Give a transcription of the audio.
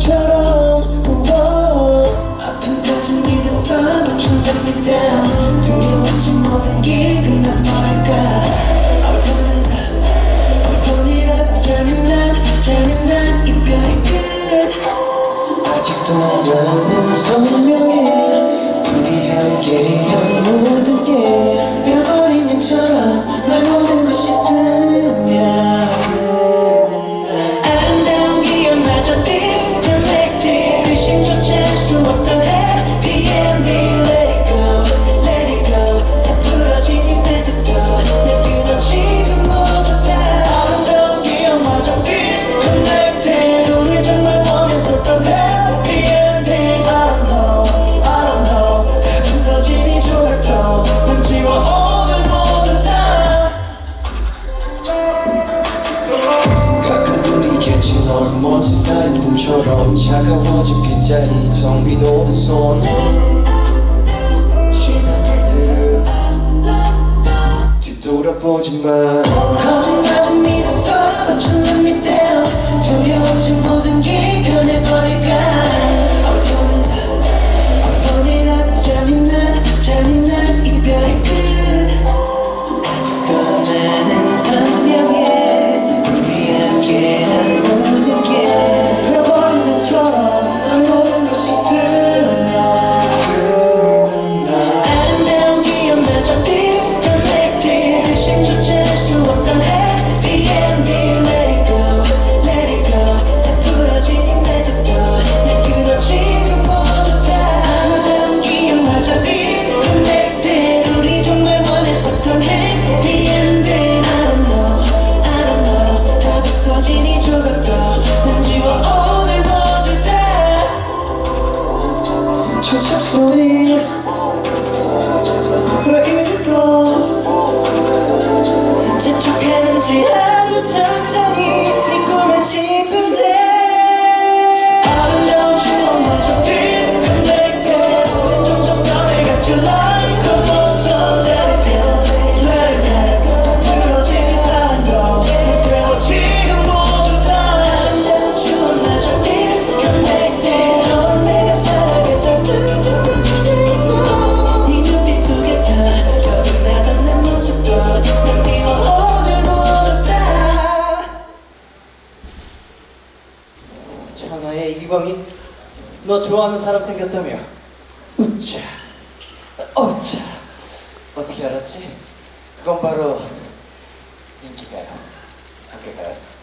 것처럼 아픈 가슴 믿었어 but you let me down. 두려웠지 모든 게 끝나버릴까 어쩌면서 뻔뻔히라 잔인한 이별의 끝. 아직도 나는 선명해 우리 함께한 모든 게 뼈버린 양처럼 날 모든 것이 스며드는 아름다운 기억마저 disconnected 의심조차 할 수 없던 happy ending. Let it go, let it go. 다 부러진 이 매듭도 날 끊어 지금 모두 다 아름다운 기억마저 disconnected 우리 정말 원했었던 happy ending. I don't know 다 부서진 이 조각도 난 지워 오늘 모두 다. 가끔 그리겠지 널 먼지 쌓인 꿈처럼 차가워진 빗자리 텅 빈 오른손 신나는 듯 뒤돌아보지만 거짓말을 믿었어 but you let me down. 두려웠지 모든 게 변해버릴까 어두우면서 뻔뻔히라 잔인한 이별의 끝. 아직도 나는 선명해 우리 함께한 모든 게 펴버린 것처럼 널 모든 것이 스며드는 아름다운 기억마저 disconnected 의심조차 할 수 없던 happy ending. Let it go, let it go. 다 부러진 이 매듭도 날 끊어 지금 모두 다 아름다운 기억마저 disconnected 우리 정말 원했었던 happy ending. I don't know 다 부서진 이 조각도 난 지워 오늘 모두 다. 저 잡소리 왜 이리도 재촉하는지 아주 천천히 잊고만 싶은데 아름다운 추억마저 disconnected 우린 점점 변해갔지 like a monster. Let it go 부러진 이 사랑도 못 태워 지금 모두 다 아름다운 추억마저 disconnected 너와 내가 사랑했던 순간들이 있어 네 눈빛 속에서 거듭나던 내 모습도 난 미워 오늘 모두 다. 천하의 이기광이 너 좋아하는 사람 생겼다며. 우짜 어짜 어떻게 알았지? 그건 바로 인기가요. 함께 가요.